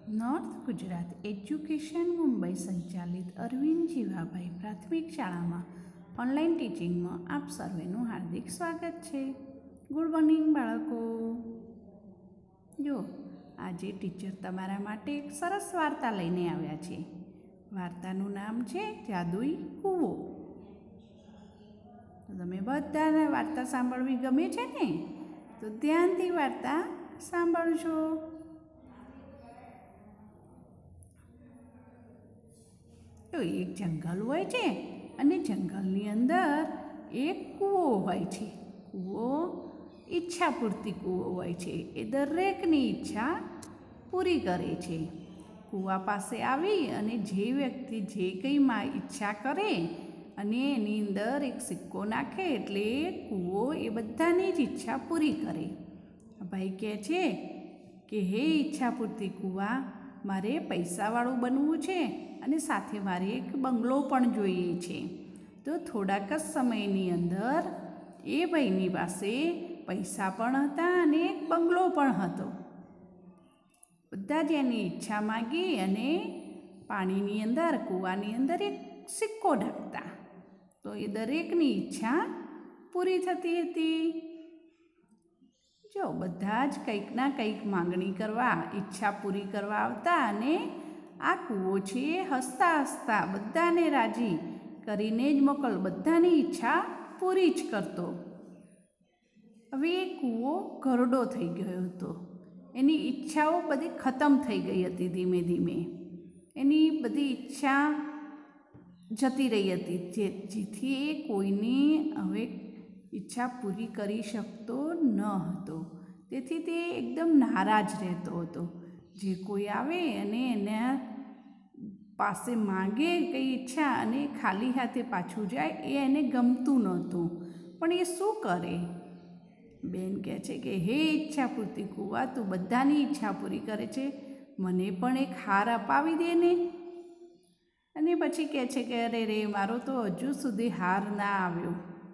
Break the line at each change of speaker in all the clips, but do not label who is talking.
North Gujarat education Mumbai સંચાલિત અરવિંદ જીવાભાઈ પ્રાથમિક શાળામાં ઓનલાઈન ટીચિંગમાં આપ સર્વેનું હાર્દિક સ્વાગત છે. ગુડ મોર્નિંગ બાળકો. જો આજે ટીચર તમારા માટે એક સરસ વાર્તા લઈને આવ્યા છે. વાર્તાનું નામ છે જાદુઈ કૂવો. તો તમે બધાને વાર્તા સાંભળવી ગમે છે ને? તો ધ્યાનથી વાર્તા સાંભળજો. તો એક જંગલ હોય છે અને જંગલની અંદર એક કૂવો હોય છે. કૂવો ઈચ્છા પૂરતી કૂવો હોય છે. એ દરેકની ઈચ્છા પૂરી કરે છે. કૂવા પાસે આવી અને જે વ્યક્તિ જે કંઈ ઈચ્છા કરે અને એની અંદર એક સિક્કો નાખે એટલે કૂવો એ બધાની જ ઈચ્છા પૂરી કરે. ભાઈ કહે છે કે હે ઈચ્છા પૂરતી કૂવા, મારે પૈસાવાળું બનવું છે અને સાથે મારે એક બંગલો પણ જોઈએ છે. તો થોડાક જ સમયની અંદર એ ભાઈની પાસે પૈસા પણ હતા અને એક બંગલો પણ હતો. બધા જ એની ઈચ્છા માગી અને પાણીની અંદર કૂવાની અંદર એક સિક્કો નાખતા. તો એ દરેકની ઈચ્છા પૂરી થતી હતી. જો બધા જ કંઈક ના કંઈક માંગણી કરવા, ઈચ્છા પૂરી કરવા આવતા અને આ કૂવો છે હસતા હસતા બધાને રાજી કરીને જ બધાની ઈચ્છા પૂરી જ કરતો. હવે એ કૂવો ઘરડો થઈ ગયો હતો. એની ઈચ્છાઓ બધી ખતમ થઈ ગઈ હતી. ધીમે ધીમે એની બધી ઈચ્છા જતી રહી હતી, જેથી એ કોઈની હવે ઈચ્છા પૂરી કરી શકતો ન હતો. તેથી તે એકદમ નારાજ રહેતો હતો. જે કોઈ આવે અને એના પાસે માંગે કંઈ ઈચ્છા અને ખાલી હાથે પાછું જાય એ એને ગમતું નહોતું. પણ એ શું કરે? બેન કહે છે કે હે ઈચ્છા પૂરતી કૂવા, તું બધાની ઈચ્છા પૂરી કરે છે, મને પણ એક હાર અપાવી દે ને. અને પછી કહે છે કે અરે રે, મારો તો હજુ સુધી હાર ના આવ્યો.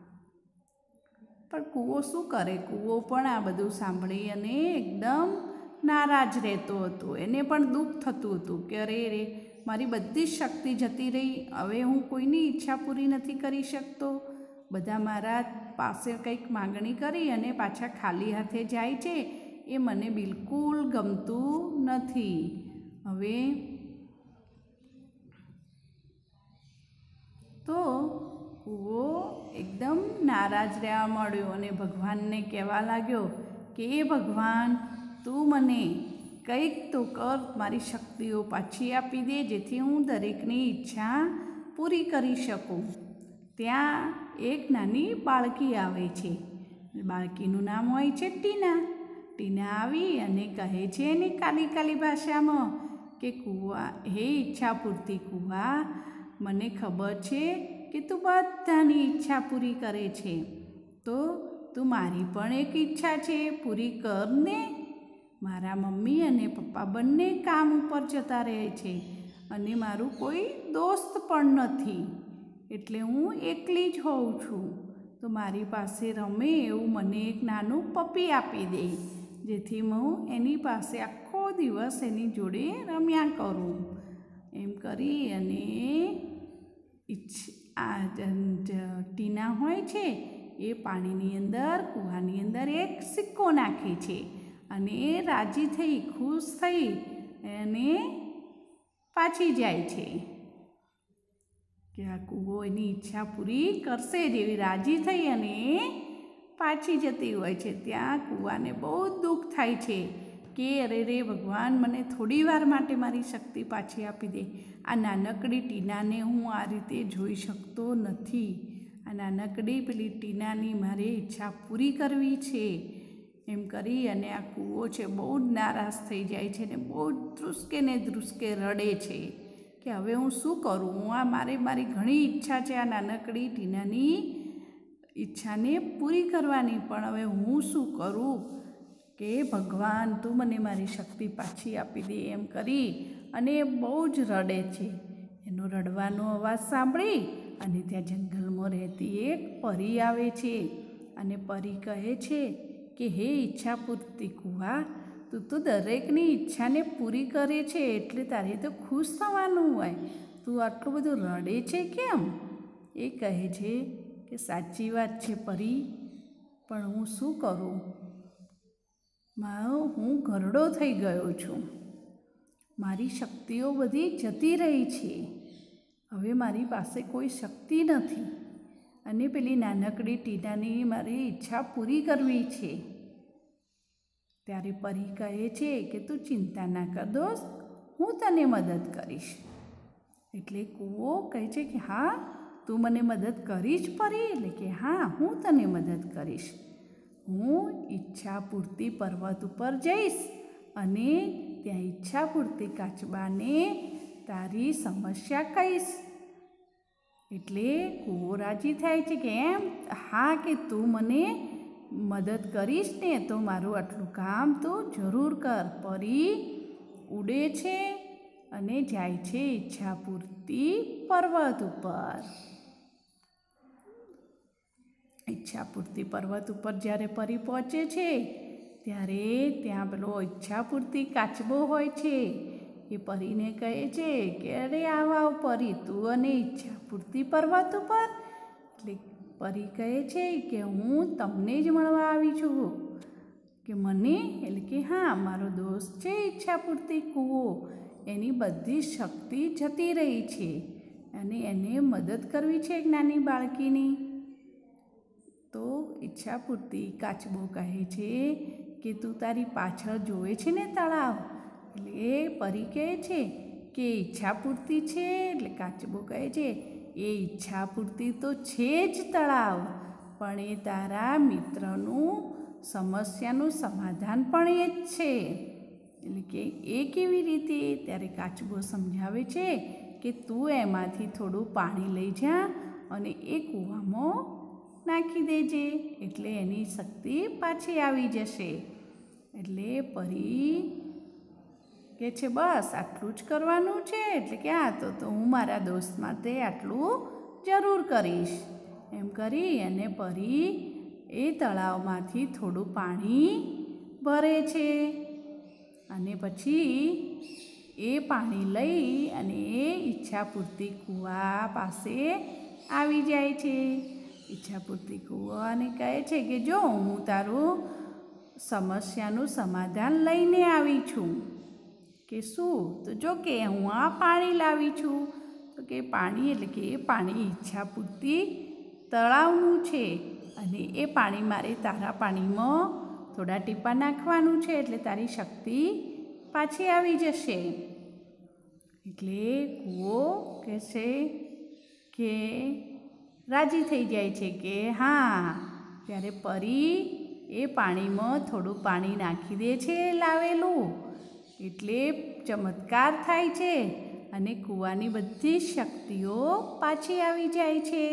પણ કૂવો શું કરે? કૂવો પણ આ બધું સાંભળી અને એકદમ નારાજ રહેતો હતો. એને પણ દુઃખ થતું હતું કે અરે રે, મારી બધી જ શક્તિ જતી રહી. હવે હું કોઈની ઈચ્છા પૂરી નથી કરી શકતો. બધા મારા પાસે કંઈક માગણી કરી અને પાછા ખાલી હાથે જાય છે, એ મને બિલકુલ ગમતું નથી. હવે તો કૂવો એકદમ નારાજ રહેવા માંડ્યો અને ભગવાનને કહેવા લાગ્યો કે હે ભગવાન, તું મને કંઈક તો કર, મારી શક્તિઓ પાછી આપી દે જેથી હું દરેકની ઈચ્છા પૂરી કરી શકું. ત્યાં એક નાની બાળકી આવે છે. બાળકીનું નામ હોય છે ટીના. ટીના આવી અને કહે છે ને કાલી કાલી ભાષામાં કે કૂવા, હે ઈચ્છા પૂરતી કૂવા, મને ખબર છે કે તું બધાની ઈચ્છા પૂરી કરે છે, તો તું મારી પણ એક ઈચ્છા છે પૂરી કર ને. મારા મમ્મી અને પપ્પા બંને કામ ઉપર જતા રહે છે અને મારું કોઈ દોસ્ત પણ નથી, એટલે હું એકલી જ હોઉં છું. તો મારી પાસે રમે એવું મને એક નાનું પપ્પી આપી દે, જેથી હું એની પાસે આખો દિવસ એની જોડે રમ્યા કરું. એમ કરી અને ટીના હોય છે એ પાણીની અંદર, કૂવાની અંદર એક સિક્કો નાખે છે અને એ રાજી થઈ, ખુશ થઈ અને પાછી જાય છે કે આ કૂવો એની ઈચ્છા પૂરી કરશે જ એવી રાજી થઈ અને પાછી જતી હોય છે. ત્યાં કૂવાને બહુ દુઃખ થાય છે કે અરે રે ભગવાન, મને થોડી વાર માટે મારી શક્તિ પાછી આપી દે. આ નાનકડી ટીનાને હું આ રીતે જોઈ શકતો નથી. આ નાનકડી પેલી ટીનાની મારે ઈચ્છા પૂરી કરવી છે. એમ કરી અને આ કૂવો છે બહુ જ નારાજ થઈ જાય છે ને બહુ ધ્રુસકે ને ધ્રુસકે રડે છે કે હવે હું શું કરું? મારી ઘણી ઈચ્છા છે આ નાનકડી ટીનાની ઈચ્છાને પૂરી કરવાની, પણ હવે હું શું કરું કે ભગવાન, તું મને મારી શક્તિ પાછી આપી દે. એમ કરી અને બહુ જ રડે છે. એનો રડવાનો અવાજ સાંભળી અને ત્યાં જંગલમાં રહેતી એક પરી આવે છે અને પરી કહે છે કે હે ઈચ્છા પૂરતી કૂવા, તું તું તો દરેકની ઈચ્છાને પૂરી કરે છે એટલે તારે તો ખુશ થવાનું હોય. તું આટલું બધું રડે છે કેમ? એ કહે છે કે સાચી વાત છે પરી, પણ હું શું કરું? હું ઘરડો થઈ ગયો છું. મારી શક્તિઓ બધી જતી રહી છે. હવે મારી પાસે કોઈ શક્તિ નથી અને પેલી નાનકડી ટીનાની મારી ઈચ્છા પૂરી કરવી છે. ત્યારે પરી કહે છે કે તું ચિંતા ના કર દોસ્ત, હું તને મદદ કરીશ. એટલે કૂવો કહે છે કે હા, તું મને મદદ કરીશ પરી? એટલે કે હા, હું તને મદદ કરીશ. હું ઈચ્છા પૂરતી પર્વત ઉપર જઈશ અને ત્યાં ઈચ્છા પૂરતી કાચબાને તારી સમસ્યા કહીશ. એટલે કૂવો રાજી થાય છે કે એમ, હા, કે તું મને મદદ કરીશ ને તો મારું આટલું કામ તું જરૂર કર. પરી ઉડે છે અને જાય છે ઈચ્છા પૂરતી પર્વત ઉપર. ઈચ્છા પૂરતી પર્વત ઉપર જ્યારે પરી પહોંચે છે ત્યારે ત્યાં પેલો ઈચ્છા પૂરતી કાચબો હોય છે. એ પરીને કહે છે કે અરે આવ પરી, તું અને ઈચ્છા પૂરતી પર્વત ઉપર? એટલે પરી કહે છે કે હું તમને જ મળવા આવી છું. કે મને? એટલે કે હા, મારો દોસ્ત છે ઈચ્છા પૂરતી કૂવો, એની બધી શક્તિ જતી રહી છે અને એને મદદ કરવી છે એક નાની બાળકીની. તો ઈચ્છા પૂરતી કાચબો કહે છે કે તું તારી પાછળ જોવે છે ને તળાવ? એટલે એ પરી કહે છે કે ઈચ્છા પૂરતી છે? એટલે કાચબો કહે છે એ ઈચ્છા પૂરતી તો છે જ તળાવ, પણ એ તારા મિત્રનું સમસ્યાનું સમાધાન પણ એ જ છે. એટલે કે એ કેવી રીતે? ત્યારે કાચબો સમજાવે છે કે તું એમાંથી થોડું પાણી લઈ જા અને એ કૂવામાં નાખી દેજે, એટલે એની શક્તિ પાછી આવી જશે. એટલે પરી કે છે બસ આટલું જ કરવાનું છે? એટલે કે હા, તો હું મારા દોસ્ત માટે આટલું જરૂર કરીશ. એમ કરી અને પરી એ તળાવમાંથી થોડું પાણી ભરે છે અને પછી એ પાણી લઈ અને એ ઈચ્છા પૂરતી કૂવા પાસે આવી જાય છે. ઈચ્છા પૂરતી કૂવાને કહે છે કે જો હું તારું સમસ્યાનું સમાધાન લઈને આવી છું. કે શું? તો જો કે હું આ પાણી લાવી છું. તો કે પાણી? એટલે કે એ પાણી ઈચ્છા પૂરતી તળાવનું છે અને એ પાણી મારે તારા પાણીમાં થોડા ટીપા નાખવાનું છે એટલે તારી શક્તિ પાછી આવી જશે. એટલે કૂવો કહેશે કે રાજી થઈ જાય છે કે હા. ત્યારે પરી એ પાણીમાં થોડું પાણી નાખી દે છે લાવેલું, એટલે ચમત્કાર થાય છે અને કૂવાની બધી શક્તિઓ પાછી આવી જાય છે.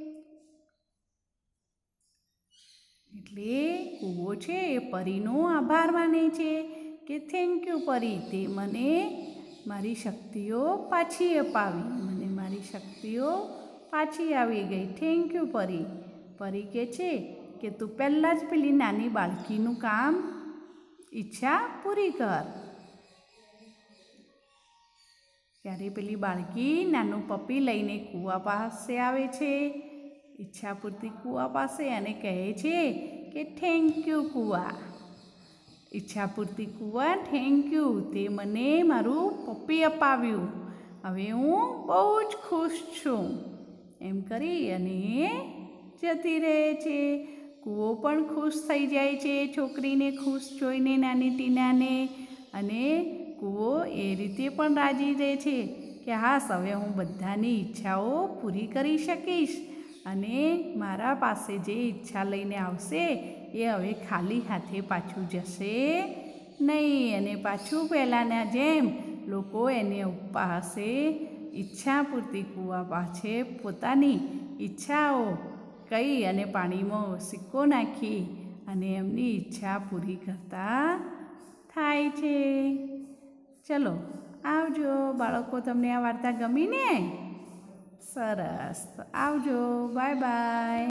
એટલે કૂવો છે એ પરીનો આભાર માને છે કે થેન્ક યુ પરી, તે મને મારી શક્તિઓ પાછી અપાવી, મને મારી શક્તિઓ પાછી આવી ગઈ. થેન્ક યુ પરી. પરી કહે છે કે તું પહેલાં જ પેલી નાની બાળકીનું કામ ઈચ્છા પૂરી કર. ત્યારે પેલી બાળકી નાનું પપ્પી લઈને કૂવા પાસે આવે છે, ઈચ્છા પૂરતી કૂવા પાસે, અને કહે છે કે થેન્ક યુ કૂવા. ઈચ્છા પૂરતી કૂવા, થેન્ક યુ, તે મને મારું પપ્પી અપાવ્યું. હવે હું બહુ જ ખુશ છું. એમ કરી અને જતી રહે છે. કૂવો પણ ખુશ થઈ જાય છે છોકરીને ખુશ જોઈને, નાની ટીનાને. અને કૂવો એ રીતે પણ રાજી રહે છે કે હાશ, હવે હું બધાની ઈચ્છાઓ પૂરી કરી શકીશ અને મારા પાસે જે ઈચ્છા લઈને આવશે એ હવે ખાલી હાથે પાછું જશે નહીં. અને પાછું પહેલાંના જેમ લોકો એને ઉપવાસે ઈચ્છા પૂરતી કૂવા પાસે પોતાની ઈચ્છાઓ કહી અને પાણીમાં સિક્કો નાખી અને એમની ઈચ્છા પૂરી કરતા થાય છે. ચલો આવજો બાળકો, તમને આ વાર્તા ગમી ને? સરસ, તો આવજો, બાય બાય.